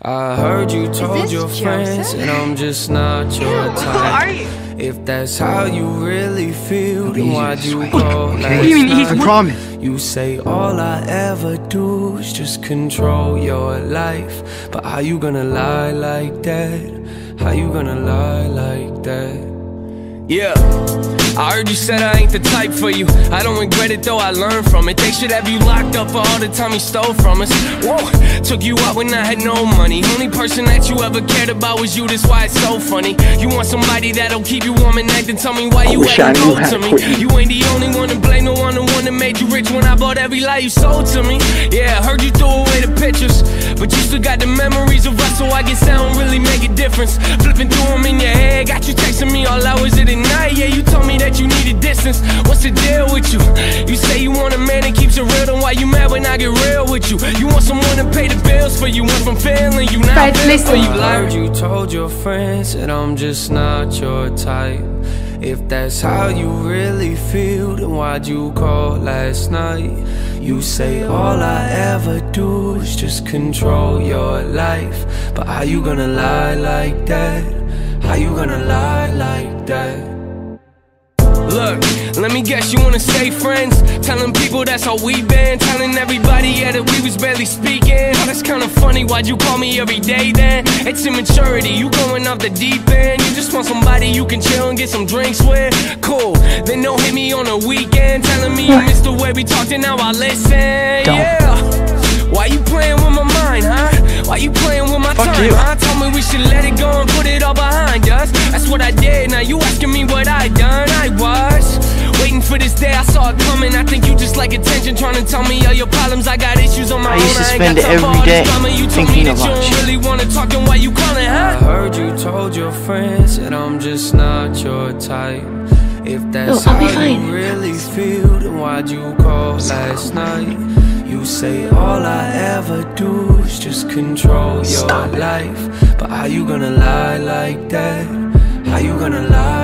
I heard you told your friends that I'm just not your type. Who are you? If that's how you really feel, then why'd you call last night? I promise. You say all I ever do is just control your life. But how you gonna lie like that? How you gonna lie like that? Yeah, I heard you said I ain't the type for you. I don't regret it though, I learned from it. They should have you locked up for all the time you stole from us. Whoa, took you out when I had no money. Only person that you ever cared about was you, that's why it's so funny. You want somebody that'll keep you warm at night, then tell me why you ain't cold to me. You ain't the only one to blame, the one that made you rich when I bought every lie you sold to me. Yeah, I heard you threw away the pictures, but you still got the memories of us, so I guess that don't really make a difference. Flipping through them in your head, got you texting me all hours of the night. Yeah, you told me that you needed distance. What's the deal with you? You say you want a man that keeps it real, then why you mad when I get real with you? You want someone to pay the bills for you, went from failing you, now I'm for you. I heard you told your friends that I'm just not your type. If that's how you really feel, then why'd you call last night? You say all I ever do is just control your life. But how you gonna lie like that? How you gonna lie like that? Look, let me guess, you wanna stay friends? Telling people that's how we been. Telling everybody, yeah, that we was barely speaking. Oh, that's kinda funny, why'd you call me every day then? It's immaturity, you going off the deep end. You just want somebody you can chill and get some drinks with. Cool, then don't hit me on the weekend. Telling me you missed the way we talked and now I listen. Yeah, why you playing with my mind, huh? Why you playing with my time, huh? Told me we should let it go and put it all behind us. That's what I did, now you asking me what I done. I was waiting for this day, I saw it coming. I think you just like attention, trying to tell me all your problems. I got issues on my own. I used to spend every day thinking about you. Really wanna talk, and why you calling, huh? I heard you told your friends that I'm just not your type. If that's how you really feel, then why'd you call last night? You say all I ever do is just control your life. But how you gonna lie like that? How you gonna lie